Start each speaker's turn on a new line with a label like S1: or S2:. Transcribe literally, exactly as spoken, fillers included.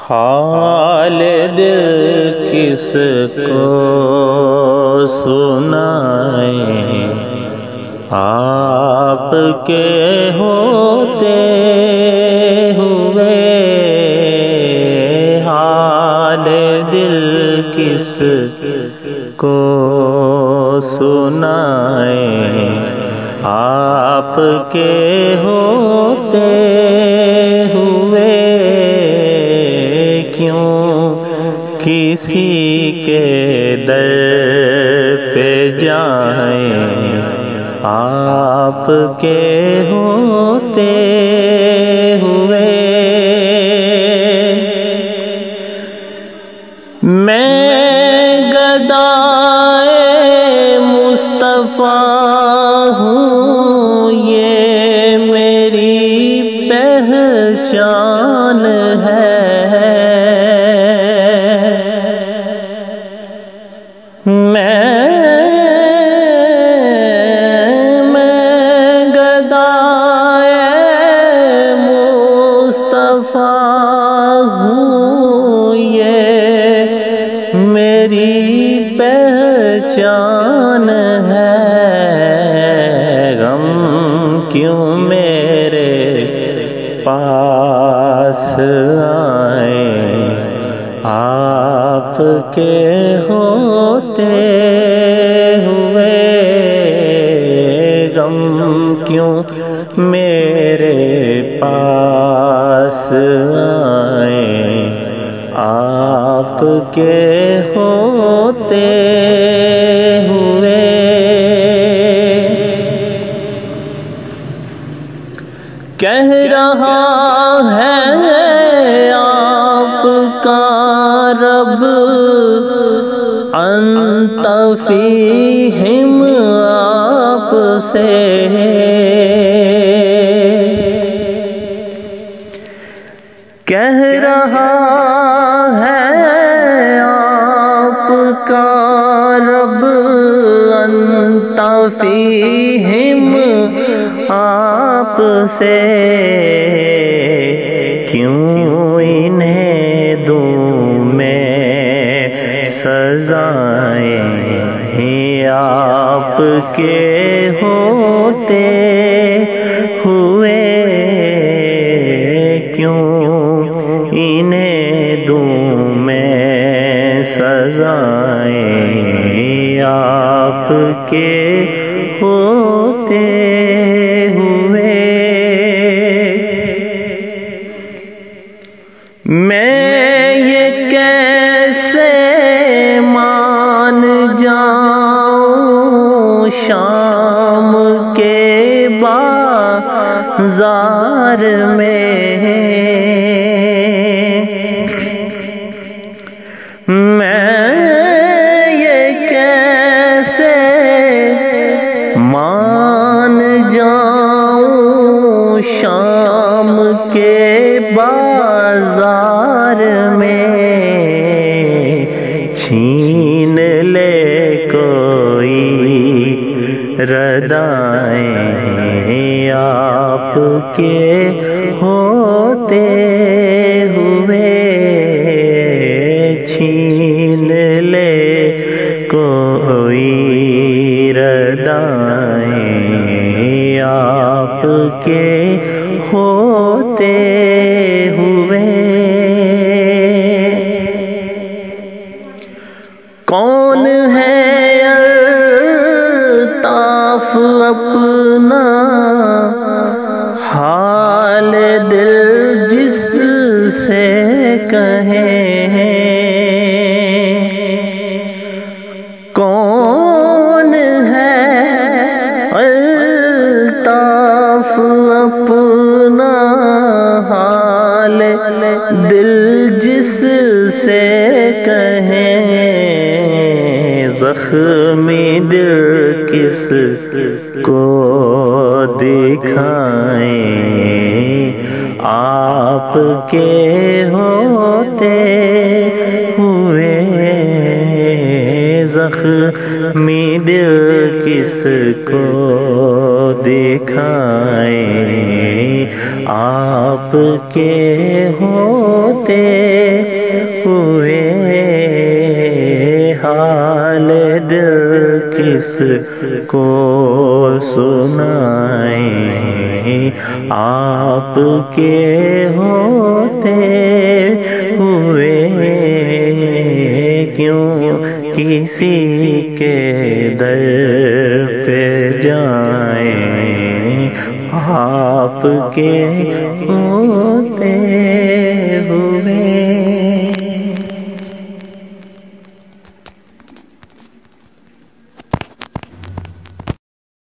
S1: حال دل کس کو سنائیں، آپ کے ہوتے ہوئے حال دل کس کو سنائیں، آپ کے ہوتے ہوئے کیوں کسی کے در پہ جائیں، آپ کے ہوتے ہوئے میں گدائے مصطفیٰ ہوں، یہ میری پہچان ہے، میں میں گدائے مصطفیٰ ہوں، یہ میری پہچان ہے، غم کیوں میرے پاس آئیں، آپ کے ہوتے ہوئے غم کیوں میرے پاس آئیں، آپ کے ہوتے ہوئے کہہ رہا ہے آپ کا رب انت فیہم، آپ سے کہہ رہا ہے آپ کا رب انت فیہم، آپ سے کیوں انہیں دوں میں سزائیں، آپ کے ہوتے ہوئے کیوں انہیں دوں میں سزائیں، آپ کے ہوتے ہوئے میں یہ کیسے مان جاؤں، شام کے بازار میں میں یہ کیسے مان جاؤں، شام کے بازار میں چھین لے کوئی ردائیں، آپ کے ہوتے ہوئے چھین لے کوئی ردائیں، آپ کے ہوتے ہوئے کون ہے الطاف اپنا حال دل جس سے کہیں، کون ہے الطاف اپنا حال دل جس سے کہیں، زخمی دل کس کو دکھائیں، آپ کے ہوتے ہوئے زخمی دل کس کو دکھائیں، آپ کے ہوتے ہوئے حال دل کس کو سنائیں، آپ کے ہوتے ہوئے کیوں کسی کے در پہ جائیں، آپ کے ہوتے